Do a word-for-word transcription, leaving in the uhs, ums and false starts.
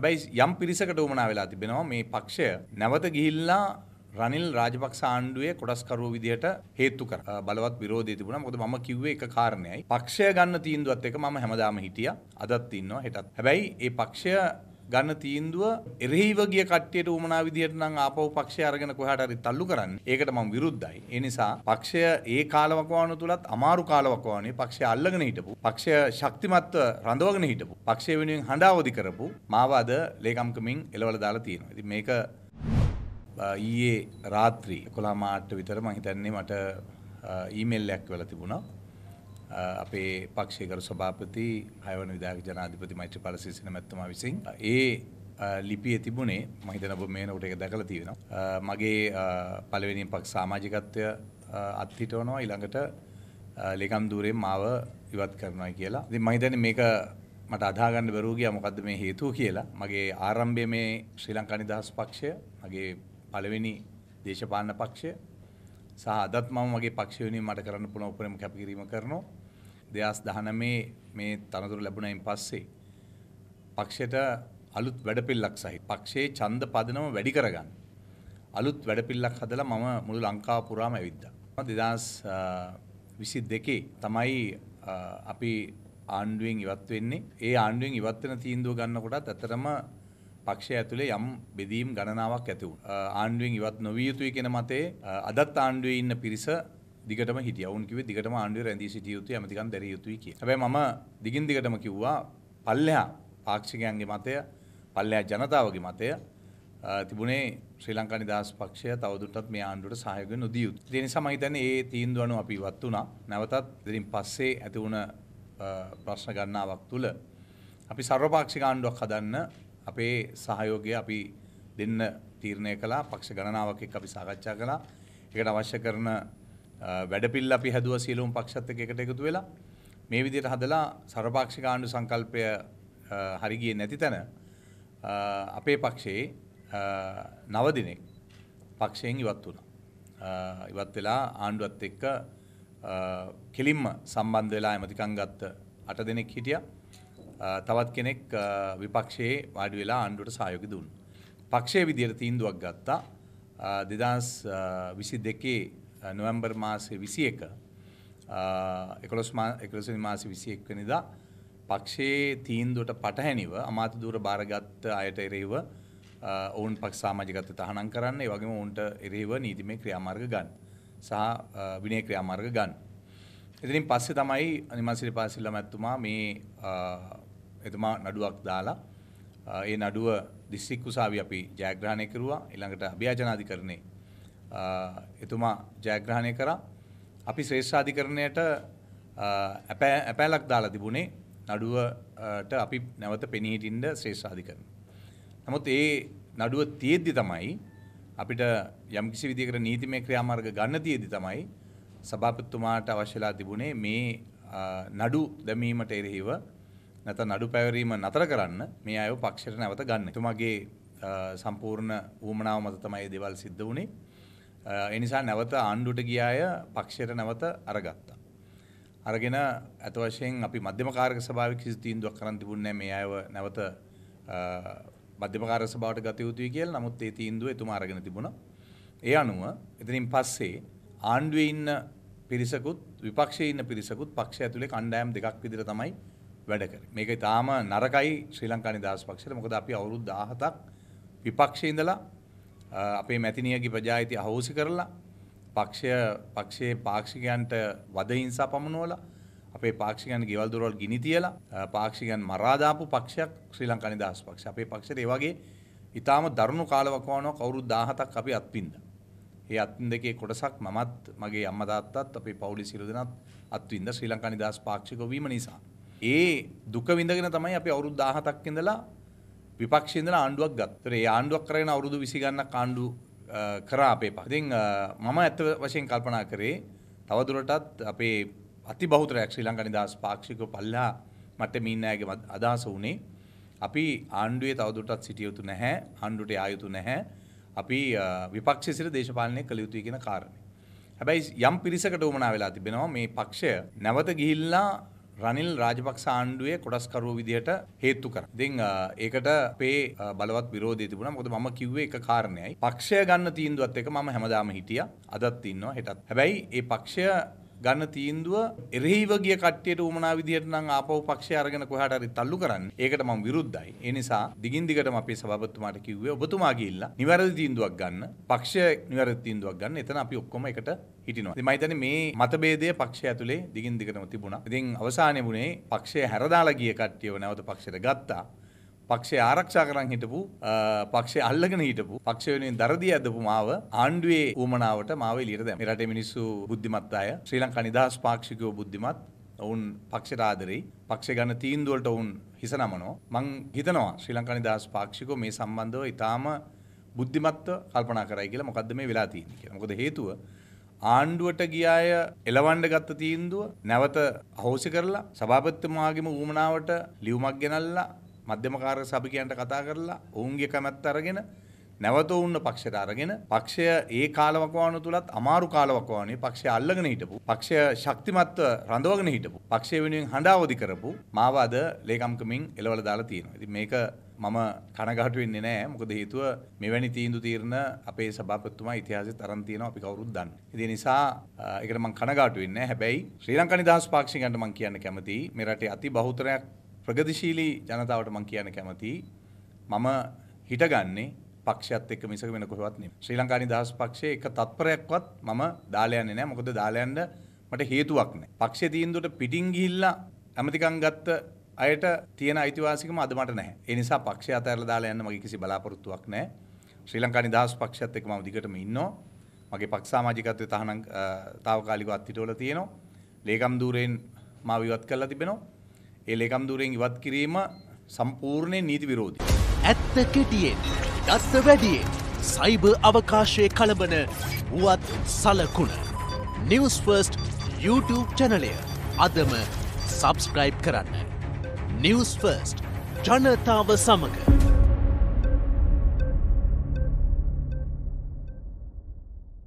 හැබැයි යම් පිරිසකට උමනා වෙලා තිබෙනවා මේ පක්ෂය නැවත ගිහිල්ලා රනිල් රාජපක්ෂ ආණ්ඩුවේ කොටස්කරුවෝ විදියට හේතු කර බලවත් විරෝධය තිබුණා. මොකද මම කිව්වේ එක කාරණයයි. පක්ෂය ගන්න තීන්දුවත් එක මම හැමදාම හිටියා. අදත් ඉන්නවා හෙටත්. හැබැයි ඒ පක්ෂය ගන්න තීන්දුව එරෙහිව ගිය කට්ටියට උමනා විදියට නම් ආපහු පක්ෂය අරගෙන කොහාට හරි තල්ලු කරන්නේ. ඒකට මම විරුද්ධයි. ඒ නිසා පක්ෂය ඒ කාලවකවානුව තුලත් අමාරු කාලවකවානුවේ පක්ෂය අල්ලගෙන හිටපු, පක්ෂය ශක්තිමත්ව රඳවගෙන හිටපු, පක්ෂය වෙනුවෙන් හඬ අවදි කරපු මාව අද ලේකම්කමින් එලවලා දාලා තියෙනවා. ඉතින් මේක ඊයේ රාත්‍රී එකොළහ මාට විතර මම හිතන්නේ මට ඊමේල් එකක් වෙලා තිබුණා. අපේ පක්ෂයේ ගරු සභාපති හයවන විධායක ජනාධිපති මෛත්‍රීපාල සිරිසේන මැතිතුමා විසින් ඒ ලිපියේ තිබුණේ මම හිතන ඔබ මේනකොට ඒක දැකලා තියෙනවා. මගේ පළවෙනි පක්ෂ සමාජිකත්වය අත්හිටවනවා ඊළඟට ලේකම් ධූරයෙන් මාව ඉවත් කරනවා කියලා. ඉතින් මම හිතන්නේ මේක මට අදහා ගන්න බැරුව ගියා මොකද්ද මේ හේතුව කියලා. මගේ ආරම්භයේ මේ ශ්‍රී ලංකා නිදහස් පක්ෂය මගේ පළවෙනි දේශපාලන පක්ෂය සහ අදත් මම මගේ පක්ෂය වෙනුවෙන් මට කරන්න පුළුවන් උපරිම කැපකිරීම කරනවා. දෙදහස් දහනවය මේ තනතුරු ලැබුණයින් පස්සේ පක්ෂයට අලුත් වැඩපිළිවෙලක් සහිත පක්ෂයේ ඡන්ද පදනම වැඩි කරගන්න අලුත් වැඩපිළිවෙලක් හදලා මම මුළු ලංකාව පුරාම ඇවිද්දා. දෙදහස් විසි දෙකේ තමයි අපි ආණ්ඩුවෙන් ඉවත් වෙන්නේ. ඒ ආණ්ඩුවෙන් ඉවත් වෙන තීන්දුව ගන්නකොටත් ඇත්තටම පක්ෂය ඇතුලේ යම් බෙදීම් ගණනාවක් ඇති වුණා. ආණ්ඩුවෙන් ඉවත් නොවිය යුතුයි කියන මතේ අදත් ආණ්ඩුවේ ඉන්න පිරිස දිගටම හිටියා. වුන් කිව්වේ දිගටම ආණ්ඩුවේ රැඳී සිටිය යුතුයි, ඇමතිකම් දැරිය යුතුයි කියලා. හැබැයි මම දිගින් දිගටම කිව්වා පල්ලෙහා පාක්ෂිකයන්ගේ මතය, පල්ලෙහා ජනතාවගේ මතය තිබුණේ ශ්‍රී ලංකා නිදහස් පක්ෂය තවදුරටත් මේ ආණ්ඩුවට සහයෝගය නොදිය යුතුයි. ඒ නිසා මම හිතන්නේ මේ තීන්දුව අනුව අපි ඉවත් වුණා. නැවතත් ඉතින් පස්සේ ඇති වුණ ප්‍රශ්න ගණනාවක් තුල අපි සර්වපාක්ෂික ආණ්ඩුවක් හදන්න අපේ සහයෝගය අපි දෙන්න තීරණය කළා. පක්ෂ ගණනාවක් එක්ක අපි සාකච්ඡා කළා. ඒකට අවශ්‍ය කරන වැඩපිළිවෙල අපි හැදුවා සියලුම පක්ෂත් එක්ක එකට එකතු වෙලා. මේ විදිහට හදලා සර්වපාක්ෂික ආණ්ඩු සංකල්පය හරි ගියේ නැති තැන අපේ පක්ෂයේ නව දිනක් පක්ෂයෙන් ඉවත් වුණා. ඉවත් වෙලා ආණ්ඩුවත් එක්ක කෙලින්ම සම්බන්ධ වෙලා ඇමතිකම් ගත්ත අට දෙනෙක් හිටියා. තවත් කෙනෙක් විපක්ෂයේ වාඩි වෙලා ආණ්ඩුවට සහයෝගය දුන්නා. පක්ෂයේ විදියට තීන්දුවක් ගත්තා දෙදහස් විසි දෙකේ නොවැම්බර් මාසේ විසි එක එකොළොස් වෙනි මාසේ විසි එක වෙනිදා පක්ෂයේ තීන්දුවට පටහැනිව අමාත්‍ය ධූර බාරගත් අයට එරෙහිව ඔවුන් පක්ෂ සමාජිකත්වය තහනම් කරන්න, ඒ වගේම ඔවුන්ට එරෙහිව නීතිමය ක්‍රියාමාර්ග ගන්න සහ විනය ක්‍රියාමාර්ග ගන්න. ඉතින් පස්සේ තමයි අනිමල් සිරිපාල සිල්වා මැතිතුමා මේ එතුමා නඩුවක් දාලා ඒ නඩුව දිස්ත්‍රික් උසාවිය අපි ජයග්‍රහණය කරුවා. ඊළඟට අභියාචනාධිකරණේ එතුමා ජයග්‍රහණය කරා. අපි ශ්‍රේෂ්ඨාධිකරණයට අපෑලක් දාලා තිබුණේ නඩුවට අපි නැවත පෙනී හිටින්න ශ්‍රේෂ්ඨාධිකරණ. නමුත් ඒ නඩුව තියෙද්දි තමයි අපිට යම්කිසි විදිහකට නීතිමය ක්‍රියාමාර්ග ගන්න තියෙද්දි තමයි සභාපතිතුමාට අවශ්‍යලා තිබුණේ මේ නඩු දැමීමට එරෙහිව නැත්නම් නඩු පැවරීම නතර කරන්න මේ අයව පක්ෂයට නැවත ගන්න. එතුමාගේ සම්පූර්ණ ඌමනාව මත තමයි මේ දේවල් සිද්ධ වුණේ. ඒ නිසා නැවත ආණ්ඩුවට ගිය අය පක්ෂයට නැවත අරගත්තා. අරගෙන අත වශයෙන් අපි මධ්‍යම කාරක සභාවේ කිසි තීන්දුවක් කරන් තිබුණේ නැහැ මේ අයව නැවත මධ්‍යම කාරක සභාවට ගත යුතුයි කියලා. නමුත් ඒ තීන්දුව එතුමා අරගෙන තිබුණා. ඒ අනුව එතනින් පස්සේ ආණ්ඩුවේ ඉන්න පිරිසකුත් විපක්ෂයේ ඉන්න පිරිසකුත් පක්ෂය ඇතුලේ කණ්ඩායම් දෙකක් විදිහට තමයි වැඩ කරේ. මේක ඊටාම නරකයි ශ්‍රී ලංකා නිදහස් පක්ෂයට. මොකද අපි අවුරුදු දහහතක් විපක්ෂයේ ඉඳලා අපේ මැතිනියගේ ප්‍රජායිතිය අහෝසි කරලා පක්ෂය පක්ෂයේ පාක්ෂිකයන්ට වද හිංසා පමුණුවලා අපේ පාක්ෂිකයන් ගෙවල් දොරවල් ගිනි තියලා පාක්ෂිකයන් මරා දාපු පක්ෂයක් ශ්‍රී ලංකා නිදහස් පක්ෂය. අපේ පක්ෂයට ඒ වගේ ඊටාම දරුණු කාලවකවානුවක් අවුරුදු දහහතක් අපි අත්විඳා. ඒ අත්විඳකේ කොටසක් මමත් මගේ අම්මා තාත්තත් අපේ පවුලේ සියලු දෙනාත් අත්විඳා ශ්‍රී ලංකා නිදහස් පාක්ෂිකව වීම නිසා. ඒ දුක විඳගෙන තමයි අපි අවුරුදු දහහතක් ඉඳලා විපක්ෂයේ ඉඳලා ආණ්ඩුවක් ගත්තා. ඒ ආණ්ඩුවක් කරගෙන අවුරුදු විසි ගණනක් ආණ්ඩු කරා අපේ පක්ෂය. ඉතින් මම ඇත්ත වශයෙන් කල්පනා කරේ තවදුරටත් අපේ අති බහුතරයක් ශ්‍රී ලංකා නිදහස් පාක්ෂිකව පල්ලා මට මීන්නෑගේ අදහස උනේ අපි ආණ්ඩුවේ තවදුරටත් සිටිය යුතු නැහැ, ආණ්ඩුවට යා යුතු නැහැ. අපි විපක්ෂයේ සිට දේශපාලනය කළ යුතුයි කියන කාරණේ. හැබැයි යම් පිරිසකට උමනා වෙලා තිබෙනවා මේ පක්ෂය නැවත ගිහිල්ලා රනිල් රාජපක්ෂ ආණ්ඩුවේ කොටස්කරුවෝ විදියට හේතු කරා. ඉතින් ඒකට අපේ බලවත් විරෝධය තිබුණා. මොකද මම කිව්වේ එක කාරණයයි. පක්ෂය ගන්න තීන්දුවත් එක මම හැමදාම හිටියා. අදත් ඉන්නවා හෙටත්. හැබැයි ඒ පක්ෂය ගන්න තීන්දුව එරෙහිව ගිය කට්ටියට උමනා විදියට නම් ආපහු පක්ෂය අරගෙන කොහාට හරි තල්ලු කරන්නේ. ඒකට මම විරුද්ධයි. ඒ නිසා දිගින් දිගටම අපේ සභාපතිතුමාට කිව්වේ ඔබතුමා ගිහිල්ලා නිවැරදි තීන්දුවක් ගන්න. පක්ෂය නිවැරදි තීන්දුවක් ගන්න. එතන අපි ඔක්කොම එකට හිටිනවා. ඉතින් මම හිතන්නේ මේ මතභේදය පක්ෂය ඇතුලේ දිගින් දිගටම තිබුණා. ඉතින් අවසානයේ වුණේ පක්ෂය හැරදාලා ගිය කට්ටියව නැවත පක්ෂයට ගත්තා. පක්ෂය ආරක්ෂා කරන් හිටපු පක්ෂය අල්ලගෙන හිටපු පක්ෂ වෙනුවෙන් දරදී ඇදපු මාව ආණ්ඩුවේ ඌමනාවට මාව එළියට දැම්මා. මේ රටේ මිනිස්සු බුද්ධිමත් අය. ශ්‍රී ලංකා නිදහස් පාක්ෂිකයෝ බුද්ධිමත්. ඔවුන් පක්ෂයට ආදරෙයි. පක්ෂය ගන්න තීන්දුව වලට ඔවුන් හිස නමනවා. මං හිතනවා ශ්‍රී ලංකා නිදහස් පාක්ෂිකයෝ මේ සම්බන්ධව ඊටාම බුද්ධිමත්ව කල්පනා කරයි කියලා. මොකද්ද මේ වෙලා තියෙන්නේ කියලා. මොකද හේතුව ආණ්ඩුවට ගිය අය එලවන්න ගත්ත තීන්දුව නැවත අහෝසි කරලා සභාපතිතුමාගේම ඌමනාවට ලියුමක් ගෙනල්ලා මධ්‍යමකාරක සභිකයන්ට කතා කරලා ඔවුන්ගේ කැමැත්ත අරගෙන නැවත ඔවුන්ව පක්ෂයට අරගෙන පක්ෂය ඒ කාලවකවානුව තුලත් අමාරු කාලවකවානුවේ පක්ෂය අල්ලගෙන හිටපු පක්ෂය ශක්තිමත්ව රඳවගෙන හිටපු පක්ෂය වෙනුවෙන් හඬාවදි කරපු මාව අද ලේකම්කමින් එලවලා දාලා තියෙනවා. ඉතින් මේක මම කනගාටු වෙන්නේ නැහැ. මොකද හේතුව මෙවැනි තීන්දුව తీරන අපේ සභාපතිතුමා ඉතිහාසෙත් අරන් තියෙනවා අපි කවුරුත් දන්නේ. ඉතින් ඒ නිසා ඒකට මම කනගාටු වෙන්නේ නැහැ. හැබැයි ශ්‍රී ලංකා නිදහස් පාක්ෂිකයන්ට මම කියන්න කැමතියි මේ රටේ අති බහුතරයක් ප්‍රගතිශීලී ජනතාවට මම කියන්න කැමතියි මම හිටගන්නේ පක්ෂයත් එක්ක මිසක වෙන කොහෙවත් නෙමෙයි. ශ්‍රී ලංකා නිදහස් පක්ෂයේ එක තත්පරයක්වත් මම දාලා යන්නේ නැහැ. මොකද දාලා යන්න මට හේතුවක් නැහැ. පක්ෂයේ තීන්දුවට පිටින් ගිහිල්ලා ඇමතිකම් ගත්ත අයට තියෙන අයිතිවාසිකම අද මට නැහැ. ඒ නිසා පක්ෂය අතහැරලා දාලා යන්න මගේ කිසි බලාපොරොත්තුවක් නැහැ. ශ්‍රී ලංකා නිදහස් පක්ෂයත් එක්ක මම දිගටම ඉන්නවා. මගේ පක්ෂ සමාජිකත්වයේ තහනම් తాවකාලිකව අත්හිටවල තියෙනවා. ලේකම් ධූරයෙන් මාව ඉවත් කරලා තිබෙනවා. ඒ ලේකම් ධූරයෙන් ඉවත් කිරීම සම්පූර්ණයෙන් නීති විරෝධී. ඇත්ත කෙටියෙන්, දත්ත වැඩියෙන්, සයිබර් අවකාශයේ කලබන වුවත් සලකුණ. නිවුස් ෆර්ස්ට් YouTube චැනලය අදම සබ්ස්ක්‍රයිබ් කරන්න. නිවුස් ෆර්ස්ට් ජනතාව සමග